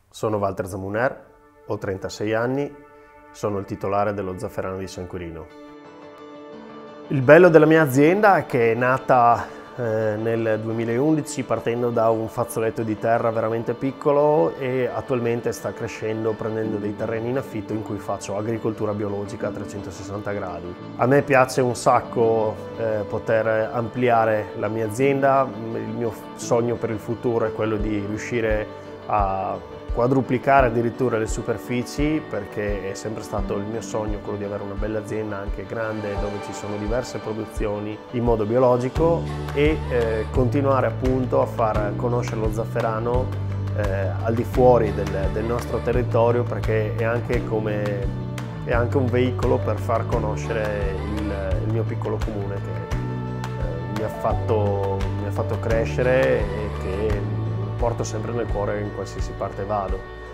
Sono Walter Zamuner, ho 36 anni, sono il titolare dello Zafferano di San Quirino. Il bello della mia azienda è che è nata nel 2011 partendo da un fazzoletto di terra veramente piccolo e attualmente sta crescendo prendendo dei terreni in affitto in cui faccio agricoltura biologica a 360 gradi. A me piace un sacco poter ampliare la mia azienda, il mio sogno per il futuro è quello di riuscire a quadruplicare addirittura le superfici, perché è sempre stato il mio sogno quello di avere una bella azienda anche grande dove ci sono diverse produzioni in modo biologico e continuare appunto a far conoscere lo zafferano al di fuori del nostro territorio, perché è anche un veicolo per far conoscere il mio piccolo comune che mi ha fatto crescere e che porto sempre nel cuore in qualsiasi parte vado.